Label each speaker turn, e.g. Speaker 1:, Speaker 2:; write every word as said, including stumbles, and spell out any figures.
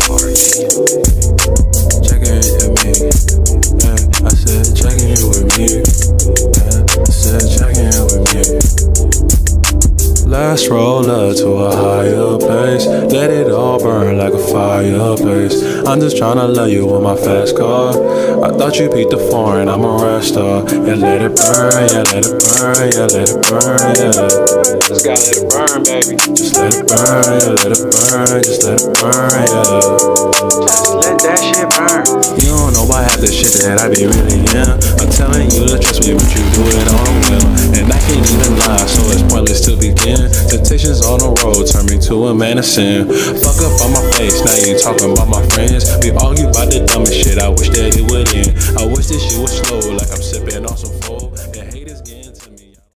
Speaker 1: Check in with me. Yeah, I said check in with me. Yeah, I said check in with me. Let's roll up to a higher place. Let it all burn like a fireplace. I'm just tryna love you with my fast car. I thought you beat the foreign, I'm a rest star. Yeah, let it burn, yeah, let it burn, yeah, let it burn, yeah. Just gotta let it burn, baby. Just let it burn, yeah, let it burn, just let it burn, yeah. Just let that shit burn. You don't know about half the shit that I be really in. I'm telling you to trust me, but you do it on a whim. And I can't even lie, so it's pointless to begin. Temptations on the road turn me to a man of sin. Fuck up on my face, now you talking about my friends. We argue about the dumbest shit, I wish that it would end. I wish this shit was slow like I'm sipping